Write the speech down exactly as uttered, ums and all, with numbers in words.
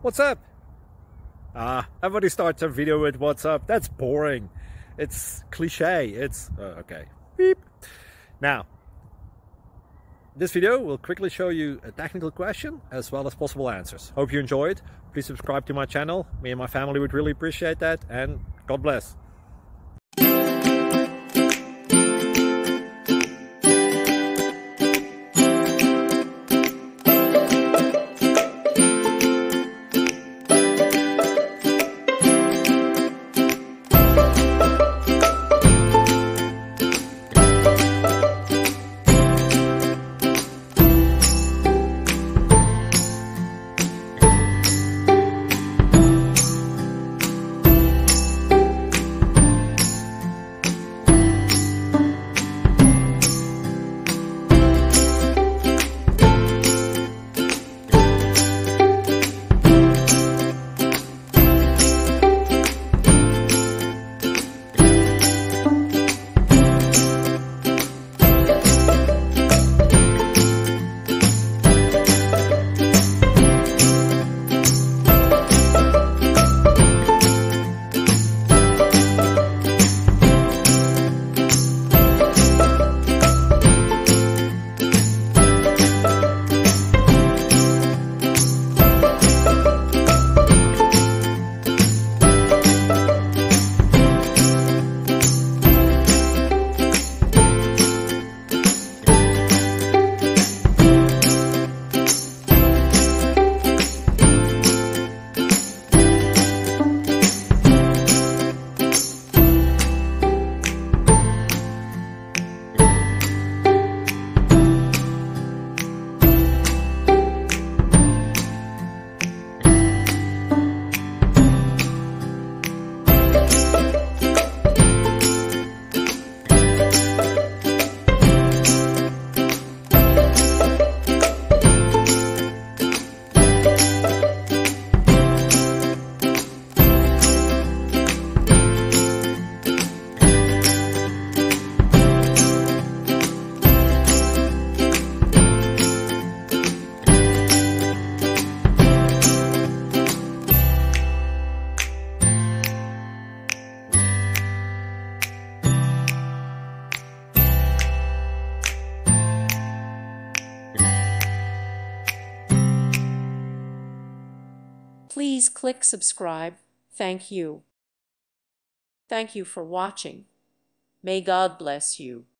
What's up? Ah, everybody starts a video with what's up. That's boring. It's cliche. It's uh, okay. Beep. Now, this video will quickly show you a technical question as well as possible answers. Hope you enjoyed. Please subscribe to my channel. Me and my family would really appreciate that, and God bless. Please click subscribe. Thank you. Thank you for watching. May God bless you.